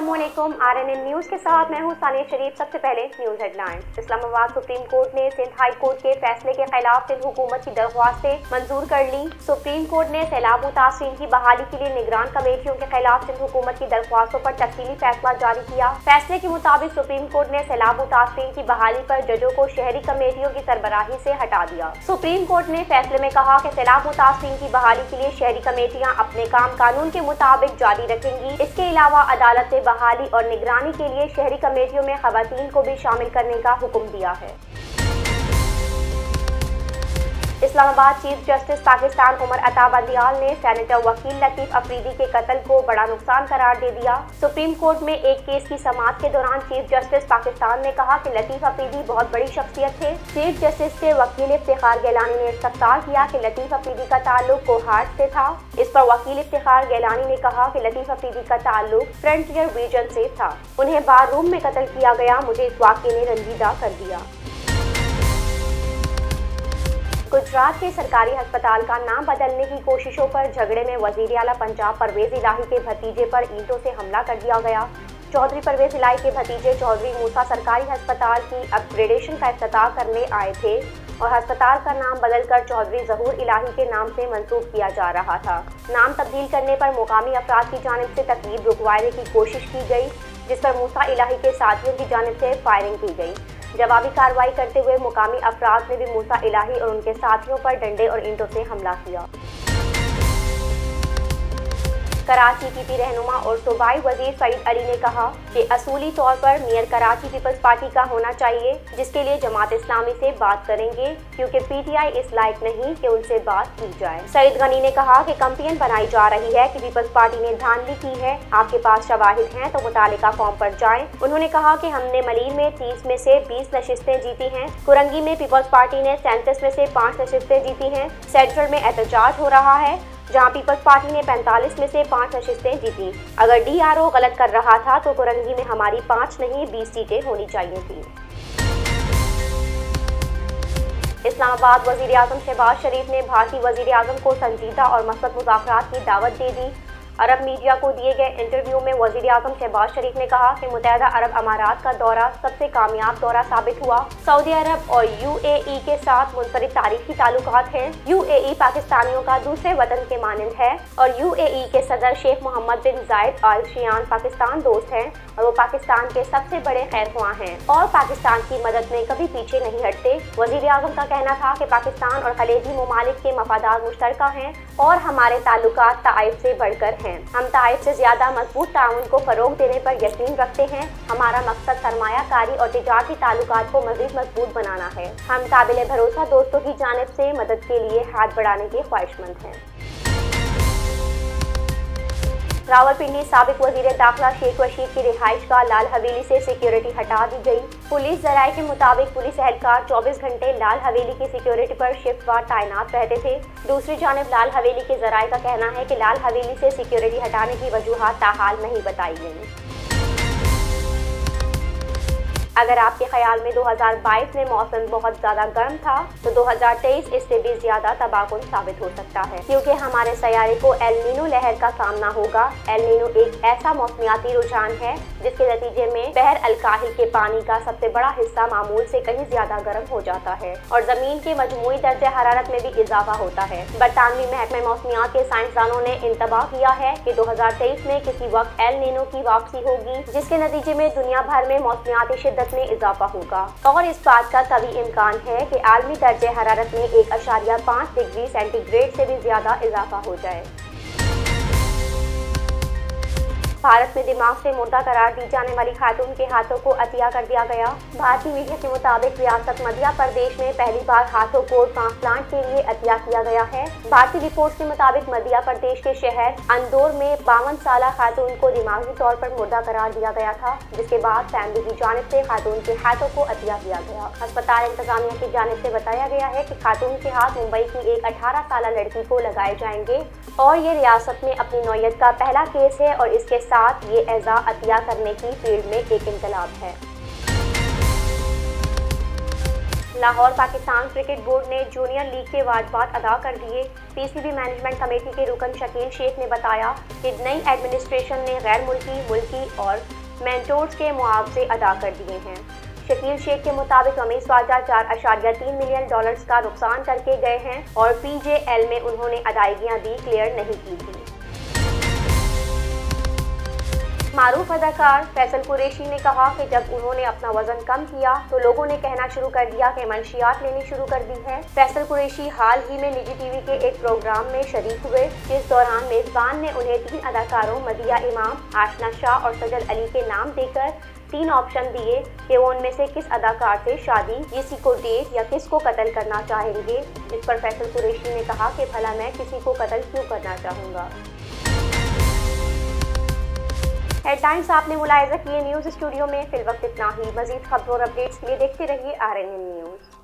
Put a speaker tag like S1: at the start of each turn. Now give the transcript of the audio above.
S1: अस्सलामुअलैकुम। RNN news के साथ मैं हूं सानिया शरीफ। सबसे पहले news headlines. Islamabad supreme court ने सिंध हाई कोर्ट के फैसले के खिलाफ सिंध हुकूमत की दरख्वास्तें मंजूर कर ली। सुप्रीम कोर्ट ने सैलाब मुतासिरीन की बहाली के लिए निगरान कमेटियों के खिलाफ सिंध हुकूमत की दरख्वास्तों पर तफसीली फैसला जारी किया। फैसले के मुताबिक सुप्रीम कोर्ट ने सैलाब मुतासिरीन की बहाली पर जजों को शहरी कमेटियों की सरबराही से हटा दिया। सुप्रीम कोर्ट ने फैसले में कहा कि सैलाब मुतासिरीन की बहाली के लिए शहरी कमेटियां अपने काम कानून के मुताबिक जारी रखेंगी। इसके अलावा अदालत से बहाली और निगरानी के लिए शहरी कमेटियों में खवातीन को भी शामिल करने का हुक्म दिया है। इस्लामाबाद चीफ जस्टिस पाकिस्तान उमर अता बंदियाल ने सेनेटर वकील लतीफ अफरीदी के कत्ल को बड़ा नुकसान करार दे दिया। सुप्रीम कोर्ट में एक केस की समाअत के दौरान चीफ जस्टिस पाकिस्तान ने कहा कि लतीफ अफरीदी बहुत बड़ी शख्सियत थे। चीफ जस्टिस के वकील इफ्तिखार गैलानी ने इस्तफसार किया कि लतीफ अफरीदी का ताल्लुक कोहार्ट से था। इस पर वकील इफ्तिखार गैलानी ने कहा कि लतीफ अफरीदी का ताल्लुक फ्रंटियर रीजन से था। उन्हें बार रूम में कत्ल किया गया। मुझे इस वाक़े ने रंजीदा कर दिया। गुजरात के सरकारी अस्पताल का नाम बदलने की कोशिशों पर झगड़े में वजीर आला पंजाब परवेज इलाही के भतीजे पर ईंटों से हमला कर दिया गया। चौधरी परवेज इलाही के भतीजे चौधरी मूसा सरकारी अस्पताल की अपग्रेडेशन का इफ्तिताह करने आए थे और अस्पताल का नाम बदलकर चौधरी ज़हूर इलाही के नाम से मंसूब किया जा रहा था। नाम तब्दील करने पर मुकामी अफराद की जानिब से तकरीब रुकवाने की कोशिश की गई, जिस पर मूसा इलाही के साथियों की जानिब से फायरिंग की गई। जवाबी कार्रवाई करते हुए मुकामी अफराद ने भी मूसा इलाही और उनके साथियों पर डंडे और ईंटों से हमला किया। कराची पीपी रहनुमा और सूबाई वजीर सईद अली ने कहा कि असूली तौर पर मेयर कराची पीपल्स पार्टी का होना चाहिए, जिसके लिए जमात इस्लामी से बात करेंगे, क्योंकि पीटीआई इस लायक नहीं कि उनसे बात की जाए। सईद गनी ने कहा कि कंपेन बनाई जा रही है कि पीपल्स पार्टी ने धांधली की है। आपके पास शवाहिद हैं तो मुतालिका फॉर्म पर जाएं। उन्होंने कहा कि हमने मलीर में 30 में से 20 नशिस्तें जीती हैं। कुरंगी में पीपल्स पार्टी ने 37 में से 5 नशिस्तें जीती हैं। सेंट्रल में एहतजाज हो रहा है, जहां पीपल्स पार्टी ने 45 में से 5 नशिस्तें जीती। अगर DRO गलत कर रहा था तो कुरंगी में हमारी 5 नहीं 20 सीटें होनी चाहिए थी। इस्लामाबाद वजीर आज़म शहबाज शरीफ ने भारतीय वजीर आज़म को संजीदा और मसबत मुज़ाकरात की दावत दे दी। अरब मीडिया को दिए गए इंटरव्यू में वजीर आज़म शहबाज शरीफ ने कहा कि मुत्तहिदा अरब अमारात का दौरा सबसे कामयाब दौरा साबित हुआ। सऊदी अरब और UAE के साथ मुनफरिद तारीखी ताल्लुकात हैं। UAE पाकिस्तानियों का दूसरे वतन के मानंद है और UAE के सदर शेख मोहम्मद बिन जायद आल नहयान पाकिस्तान दोस्त हैं और वो पाकिस्तान के सबसे बड़े खैरख्वाह हैं और पाकिस्तान की मदद में कभी पीछे नहीं हटते। वजीर आज़म का कहना था कि पाकिस्तान और खलीजी ममालिक के मफादात मुश्तरका हैं और हमारे ताल्लुकात ताइफ से बढ़कर हैं। हम ताइफ से ज्यादा मजबूत ताउन को फरोग देने पर यकीन रखते हैं। हमारा मकसद सरमायाकारी और तिजारती ताल्लुकात को मजीद मजबूत बनाना है। हम काबिल भरोसा दोस्तों की जानिब से मदद के लिए हाथ बढ़ाने के ख्वाहिशमंद हैं। रावलपिंडी साबिक वजीर दाखिला शेख रशीद की रिहाइश का लाल हवेली से सिक्योरिटी हटा दी गई। पुलिस जराये के मुताबिक पुलिस एहलकार 24 घंटे लाल हवेली की सिक्योरिटी पर शिफ्ट वार तैनात रहते थे। दूसरी जानिब लाल हवेली के जराये का कहना है कि लाल हवेली से सिक्योरिटी हटाने की वजूहात ताहाल नहीं बताई गई। अगर आपके ख्याल में 2022 में मौसम बहुत ज्यादा गर्म था तो 2023 इससे भी ज्यादा तबाहकुन साबित हो सकता है, क्योंकि हमारे सैयारे को एल नीनो लहर का सामना होगा। एल नीनो एक ऐसा मौसमियाती रुझान है जिसके नतीजे में बहर अल-काहिल के पानी का सबसे बड़ा हिस्सा मामूल से कहीं ज्यादा गर्म हो जाता है और जमीन के मजमूई दर्जे हरारत में भी इजाफा होता है। बरतानवी महकमा मौसमियात के साइंसदानों ने इंतबाह किया है कि 2023 में किसी वक्त एल नीनो की वापसी होगी, जिसके नतीजे में दुनिया भर में मौसमियाती शिद्दत में इजाफा होगा और इस बात का कभी इम्कान है कि आलमी दर्जे हरारत में 1.5 डिग्री सेंटीग्रेड से भी ज्यादा इजाफा हो जाए। भारत में दिमाग से मुर्दा करार दी जाने वाली खातून के हाथों को अतिया कर दिया गया। भारतीय मीडिया के मुताबिक रियासत मध्य प्रदेश में पहली बार हाथों को ट्रांसप्लांट के लिए अतिया किया गया है। भारतीय रिपोर्ट के मुताबिक मध्य प्रदेश के शहर अंदौर में 52 साल खातून को दिमागी तौर पर मुर्दा करार दिया गया था, जिसके बाद फैमिली की जानिब से खातून के हाथों को अतिया किया गया। अस्पताल इंतजामिया की जानिब से बताया गया है कि खातून के हाथ मुंबई की एक 18 साल लड़की को लगाए जाएंगे और ये रियासत में अपनी नौयत का पहला केस है और इसके साथ ये एज़ा अतिया करने की फील्ड में एक इनकलाब है। लाहौर पाकिस्तान क्रिकेट बोर्ड ने जूनियर लीग के वाजबात अदा कर दिए। PCB मैनेजमेंट कमेटी के रुकन शकील शेख ने बताया कि नई एडमिनिस्ट्रेशन ने गैर मुल्की, मुल्की और मेंटोर्स के मुआवजे अदा कर दिए हैं। शकील शेख के मुताबिक रमीज ख्वाजा $4.3 मिलियन का नुकसान करके गए हैं और PJL में उन्होंने अदायगियां भी क्लियर नहीं की थी। मारूफ अदाकार फैसल कुरैशी ने कहा कि जब उन्होंने अपना वजन कम किया तो लोगों ने कहना शुरू कर दिया कि मंशियात लेनी शुरू कर दी है। फैसल कुरैशी हाल ही में निजी टीवी के एक प्रोग्राम में शरीक हुए, जिस दौरान मेजबान ने उन्हें 3 अदाकारों मदिया इमाम, आशना शाह और सजल अली के नाम देकर 3 ऑप्शन दिए कि वो उनमें से किस अदाकार से शादी, किसी को डेट या किस को कत्ल करना चाहेंगे। इस पर फैसल कुरैशी ने कहा कि भला मैं किसी को कत्ल क्यों करना चाहूँगा। हेडलाइंस आपने मुलाहिजा किए न्यूज़ स्टूडियो में। फिलवक्त इतना ही। मज़ीद खबरों और अपडेट्स के लिए देखते रहिए RNN न्यूज़।